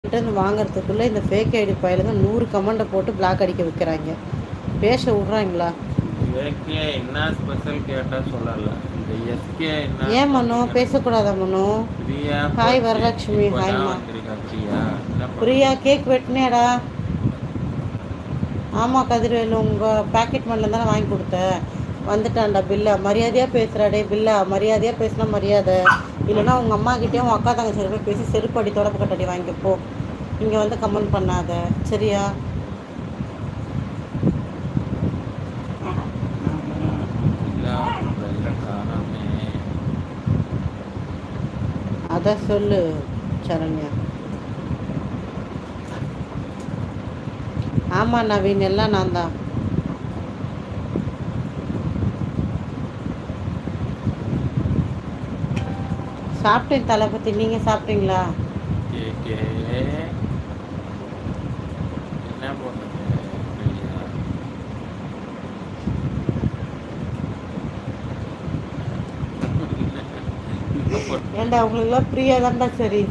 கிட்டேருந்து வாங்குறதுக்குள்ளே இந்த fake ID பயலுங்க 100 கமெண்ட்டை போட்டு பிளாக் அடிக்க வைக்கிறாங்க. பேச விட்றாங்களா? ஏகே என்ன ஸ்பெஷல் கேட்டால் சொல்லலை. இந்த எஸ்கே என்ன ஏன் மனோ பேசக்கூடாதா மனோ? பிரியா ஹாய் வரலட்சுமி. ஹாய்மா வந்திருக்கா பிரியா. என்ன பிரியா. கேக் வெட்டினேடா? ஆமாம் கதிர்வேலு, உங்கள் பேக்கெட் மண்ணில் தானே வாங்கி கொடுத்தேன். வந்துட்டான்டா பில்லா. மரியாதையாக பேசுகிறாடே பில்லா. மரியாதையாக பேசினா மரியாதை, இல்லைன்னா உங்கள் அம்மா கிட்டேயும் உங்கள் அக்கா தங்கச்சி போய் பேசி செருப்படி தொடப்பு கட்டடி வாங்கிப்போ. இங்கே வந்து கமெண்ட் பண்ணாத சரியா? அதான் சொல்லு சரண்யா. ஆமாம் நவீன், எல்லாம் நான் தான். சாப்பிட்டேன் தளபதி. நீங்கள் சாப்பிட்டீங்களா? ஏகே என்ன பண்ணுறது பிரியா? ஏண்டா உங்களுக்குலாம் ஃப்ரீயா தான்டா சரி.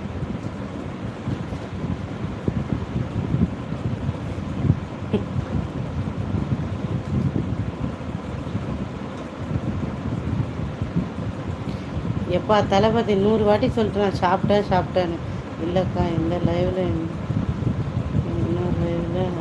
எப்பா தளபதி 100 வாட்டி சொல்லிட்டு நான் சாப்பிட்டேன்னு. இல்லைக்கா இந்த லைவில் இன்னொரு லைவில்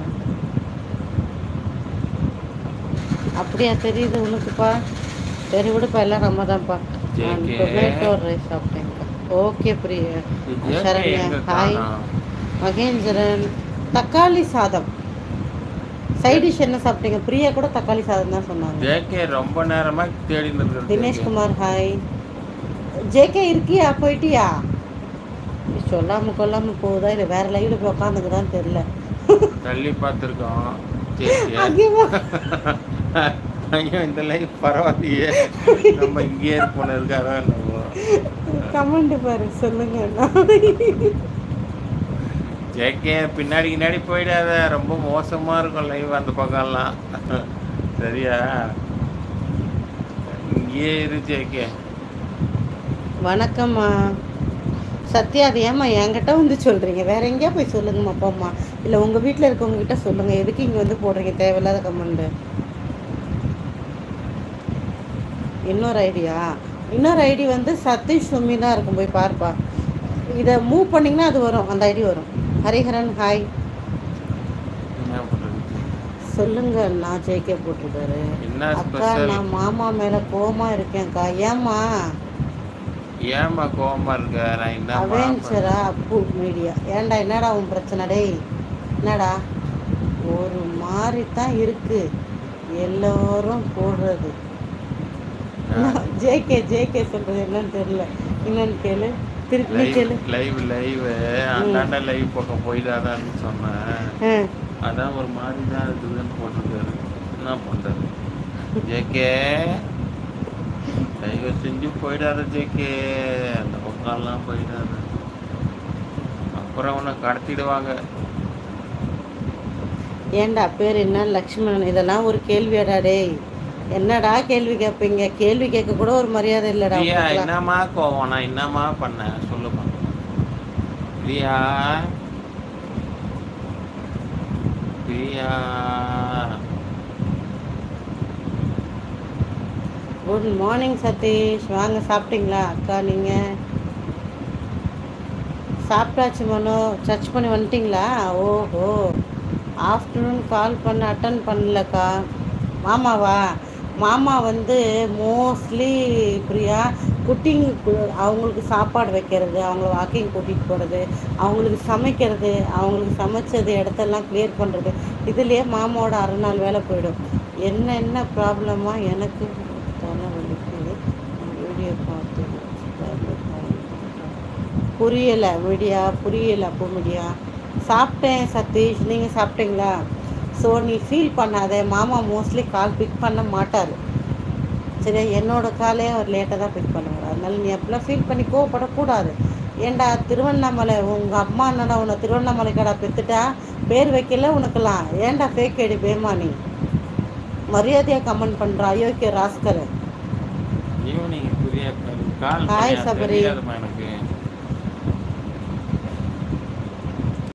அப்படியா தெரியுது உனக்குப்பா? சரி விடுப்பா, எல்லாம் நம்ம தான்ப்பா. நான் டொமேட்டோ ரைஸ் சாப்பிட்டேன்க்கா. ஓகே பிரியா. சரண்யா ஹாய். மகேந்திரன் தக்காளி சாதம். சைட் டிஷ் என்ன சாப்பிட்டீங்க? பிரியா கூட தக்காளி சாதம் தான் சொன்னாங்க. ஜேகே ரொம்ப நேரமா தேடி நிற்கிறது. தினேஷ்குமார் ஹாய். ஜேகே இருக்கியா? போயிட்டியா? சொல்லாமல் கொல்லாமல் போகுதா இல்லை வேற லைவ்ல போய் உட்காந்துக்குதான்னு தெரியல. தள்ளி பார்த்துருக்கோம். ஐயோ இந்த லைஃப் பரவாயில்லையே, நம்ம இங்கேயே போன இருக்காரோ என்னவோ. கமெண்ட் பாரு சொல்லுங்க. ஜேகே பின்னாடி போயிடாத, ரொம்ப மோசமா இருக்கும் லைவ் அந்த பக்கம்லாம். சரியா? இங்கேயே இரு ஜேகே. வணக்கம்மா சத்யா. அது ஏம்மா என்கிட்ட வந்து சொல்கிறீங்க? வேற எங்கேயா போய் சொல்லுங்கம்மா அப்பாம்மா, இல்லை உங்கள் வீட்டில் இருக்கவங்க கிட்ட சொல்லுங்கள். எதுக்கு இங்கே வந்து போடுறீங்க தேவையில்லாத கமெண்ட்? இன்னொரு ஐடி வந்து சதீஷ் சுமி தான் இருக்கும், போய் பார்ப்பா. இதை மூவ் பண்ணிங்கன்னா அது வரும், அந்த ஐடி வரும். ஹரிஹரன் ஹாய். சொல்லுங்க. நான் ஜேகே போட்டிருக்காரு. அக்கா நான் மாமா மேலே கோவமாக இருக்கேன்க்கா. ஏம்மா கோவமா இருக்க? நான் என்ன அவெஞ்சரா அப்பு மீடியா. ஏன்டா என்னடா உன் பிரச்சனை? டேய் என்னடா ஒரு மாதிரி தான் இருக்கு எல்லோரும் போடுறது. ஜேகே சொல்றது என்னன்னு தெரியல. என்னன்னு கேளு, திருப்பி கேளு. லைவ் அந்தாண்ட லைவ் பக்கம் போயிடாதான்னு சொன்னேன். அதான் ஒரு மாதிரி தான் இருக்குதுன்னு போட்டிருக்காரு. என்ன பண்றது ஜேகே? தயவு செஞ்சு போயிடாத ஜேகே, அந்த பக்கம்லாம் போயிடாத, அப்புறம் உன்னை கடத்திடுவாங்க. ஏண்டா பேர் என்ன லக்ஷ்மணன்? இதெல்லாம் ஒரு கேள்வியாடா? டேய் என்னடா கேள்வி கேட்பீங்க? கேள்வி கேட்க கூட ஒரு மரியாதை இல்லடா. என்னம்மா கோவம்? நான் என்னம்மா பண்ணேன் சொல்லுமா பிரியா? Priya good morning Satish. வாங்க சாப்பிட்டீங்களா? அக்கா நீங்கள் சாப்பிட்டாச்சு மனோ. சர்ச் பண்ணி வந்துட்டிங்களா? ஓஹோ, ஆஃப்டர்நூன் கால் பண்ண அட்டன் பண்ணலக்கா. மாமாவா? மாமா வந்து மோஸ்ட்லி பிரியா குக்கிங், அவங்களுக்கு சாப்பாடு வைக்கிறது, அவங்கள வாக்கிங் கூட்டிகிட்டு போகிறது, அவங்களுக்கு சமைக்கிறது, அவங்களுக்கு சமைச்சது இடத்தெல்லாம் கிளியர் பண்ணுறது, இதுலேயே மாமாவோட அரை நாள் வேலை போயிடும். என்ன ப்ராப்ளமா? எனக்கு தலை வலிக்குது. வீடியோ பார்த்து புரியலை மீடியா, புரியலை அப்போ மீடியா. சாப்பிட்டேன் சதீஷ், நீங்கள் சாப்பிட்டீங்களா? ஸோ நீ ஃபீல் பண்ணாத. மாமா மோஸ்ட்லி கால் பிக் பண்ண மாட்டார் சரியா? என்னோடய காலே அவர் லேட்டாக தான் பிக் பண்ணுவார். அதனால நீ அப்படிலாம் ஃபீல் பண்ணி கோவப்படக்கூடாது. ஏண்டா திருவண்ணாமலை உங்கள் அம்மா என்னடா உன்னை திருவண்ணாமலைக்கடா பெற்றுட்டா? பேர் வைக்கல உனக்கெல்லாம். ஏண்டா ஃபேக் ஐடி பேமானி? மரியாதையாக கமெண்ட் பண்ணுறா அயோக்கிய ராஸ்கர். ஈவினிங் புரிய ஹாய் சபரி. எனக்கு